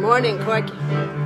morning, Corky.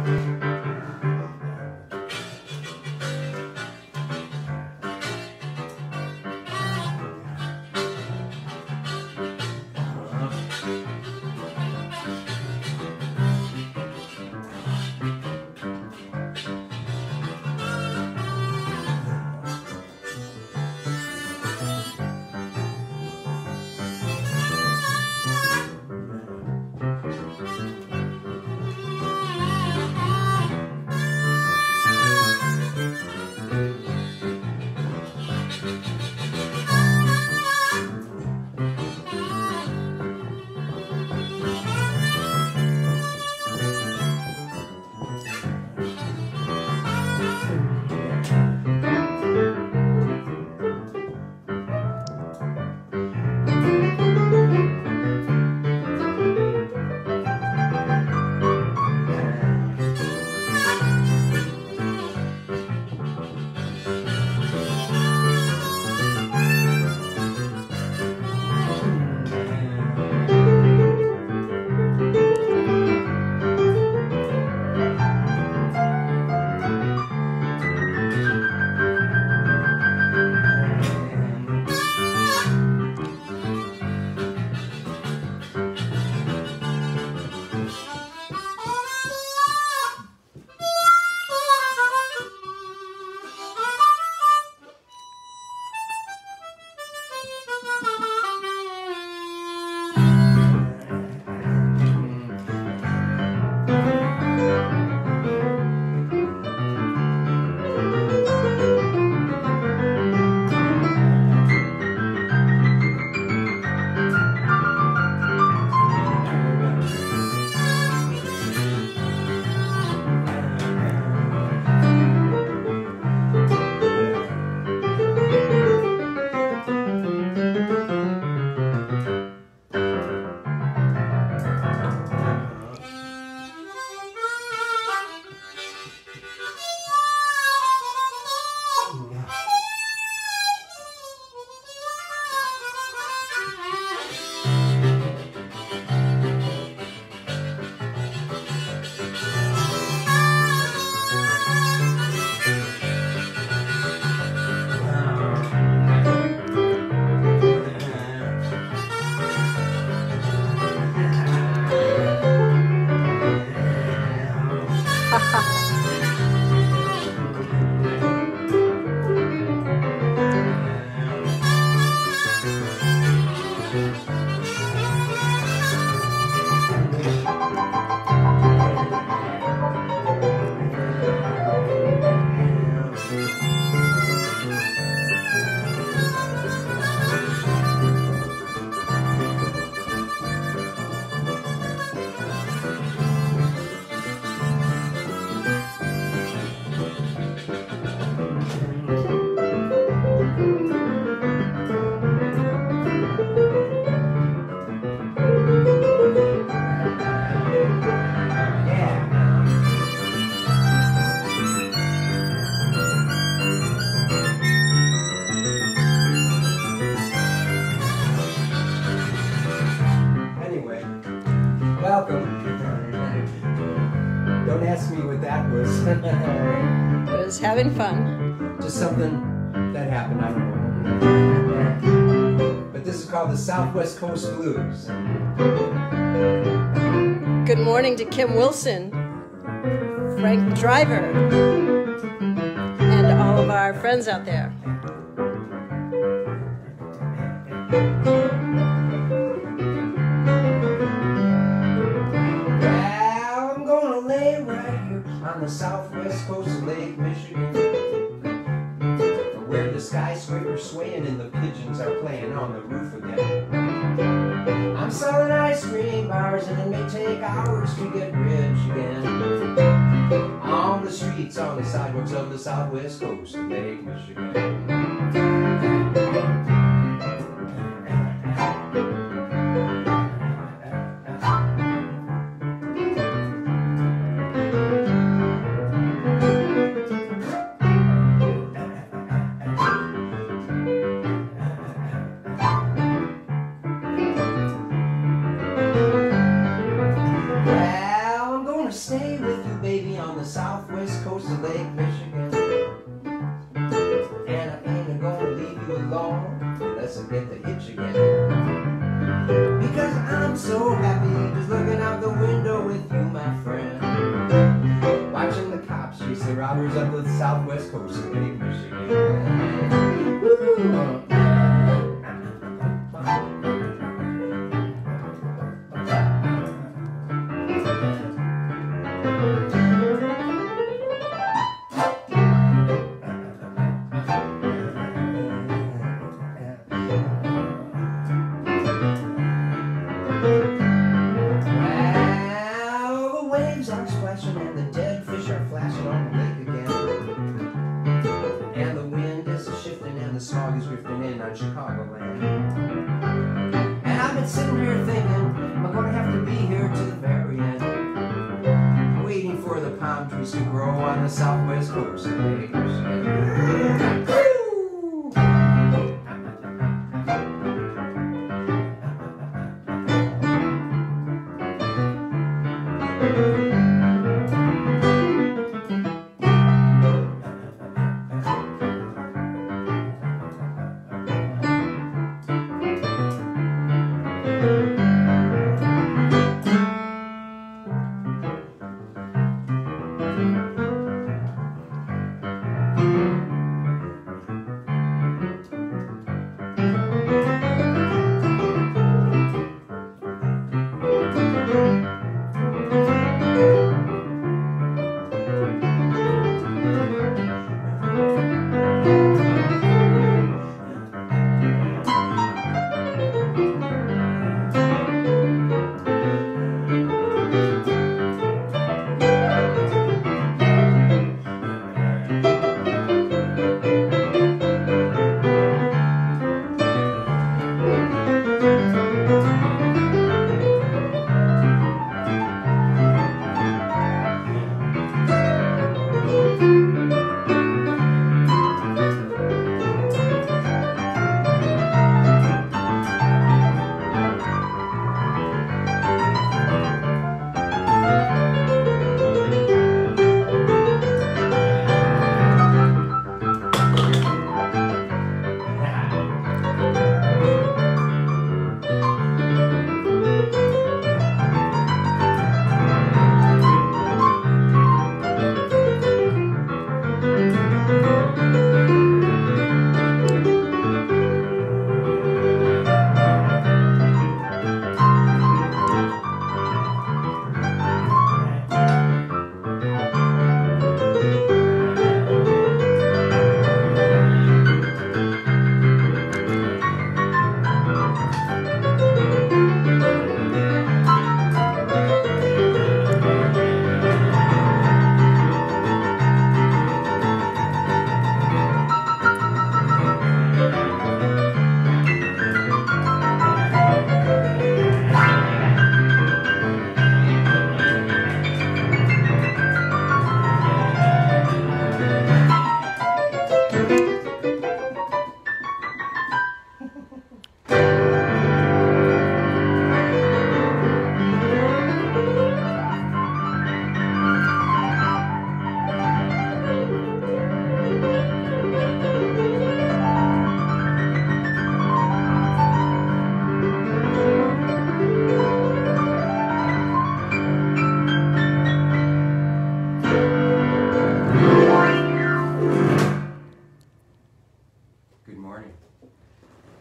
Welcome. Don't ask me what that was. It was having fun. Just something that happened, I don't know. But this is called the Southwest Coast Blues. Good morning to Kim Wilson, Frank Driver, and all of our friends out there. Well, I'm gonna lay right here on the southwest coast of Lake Michigan, where the skyscraper's swaying and the pigeons are playing on the roof again. I'm selling ice cream bars and it may take hours to get rich again. On the streets, on the sidewalks of the southwest coast of Lake Michigan. robbers up the southwest coast of Lake Michigan. Woo! Well, the waves are splashing and the dead fish are flashing on the lake again. And the wind is shifting and the smog is drifting in on Chicagoland. And I've been sitting here thinking, I'm gonna have to be here to the very end, waiting for the palm trees to grow on the southwest coast of Lake Michigan.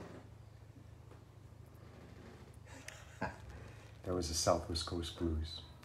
That was the Southwest Coast Blues.